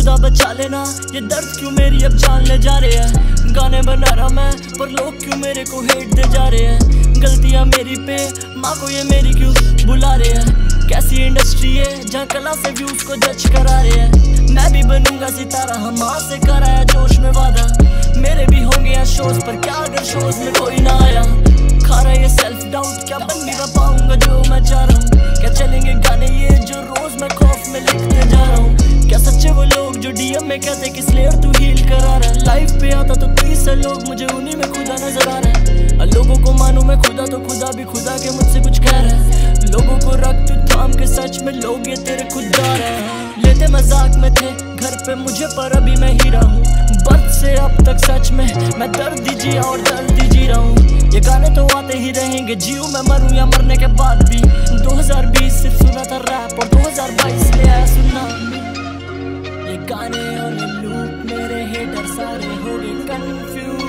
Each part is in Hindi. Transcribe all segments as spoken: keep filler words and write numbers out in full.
खुदा बचा लेना, ये दर्द क्यों मेरी अब जान ले जा रहे हैं। गाने बना रहा मैं पर लोग क्यों मेरे को हेट दे जा रहे हैं। गलतियां मेरी पे माँ को ये मेरी क्यों बुला रहे हैं। कैसी इंडस्ट्री है जहाँ कला से व्यूज को जज करा रहे हैं। मैं भी बनूंगा सितारा, हम माँ से कराया जोश में वादा। मेरे भी होंगे यहाँ शोज पर क्या अगर शोज में कोई ना आया। खा रहा ये सेल्फ डाउट, क्या बन भी ना पाऊंगा जो मैं चाह रहा हूँ। क्या चलेंगे गाने ये जो रोज मैं खौफ में लिखते जा रहा हूँ। क्या सच्चे वो लोग जो डीएम में कहते किस लेयर तू हील करा रहा है। लाइफ पे आता तो तीस से लोग, मुझे उन्हीं में खुदा नजर आ रहा है। लोगों को मानूं मैं खुदा तो खुदा भी खुदा के मुझसे कुछ कह रहा है। लोगों को रख तू थाम के, सच में लोग ये तेरे खुददार हैं। लेते मजाक में थे घर पे मुझे पर अभी मैं हीरा हूँ। बर्थ से अब तक सच में मैं दर्द ही जिया और दर्द ही जी रहा हूँ। ये गाने तो आते ही रहेंगे, जीऊं मैं मरूं या मरने के बाद भी। दो हज़ार बीस सिर्फ सुना था रैप और दो हज़ार बाईस ले आया सुनना। ये गाने और ये लूप मेरे हेटर सारे हो गए कंफ्यूज।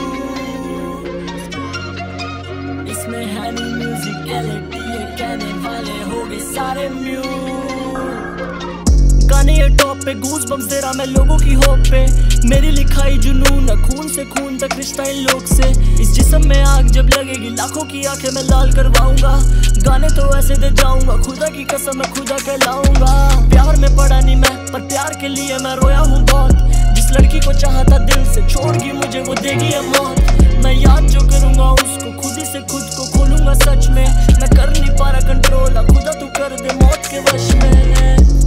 इसमें है नहीं म्यूजिकलिटी, ये कहने वाले हो गए सारे म्यूट। गाने ये टॉप पे गूज बम्स दे रहा मैं लोगों की होप पे। मेरी लिखाई जुनून है, खून से खून तक रिश्ता इन लोग से। इस जिस्म में आग जब लगेगी लाखों की आंखें मैं लाल करवाऊंगा। गाने तो ऐसे दे जाऊंगा, खुदा की कसम मैं खुदा कहलाऊंगा। प्यार में पड़ा नहीं मैं पर प्यार के लिए मैं रोया हूँ बहुत। जिस लड़की को चाहता दिल से छोड़गी मुझे वो देगी है मौत। मैं याद जो करूंगा उसको खुद ही से खुद को खोलूंगा सच में। मैं कर नहीं पा रहा कंट्रोल, खुदा तू कर दे मौत के वश में।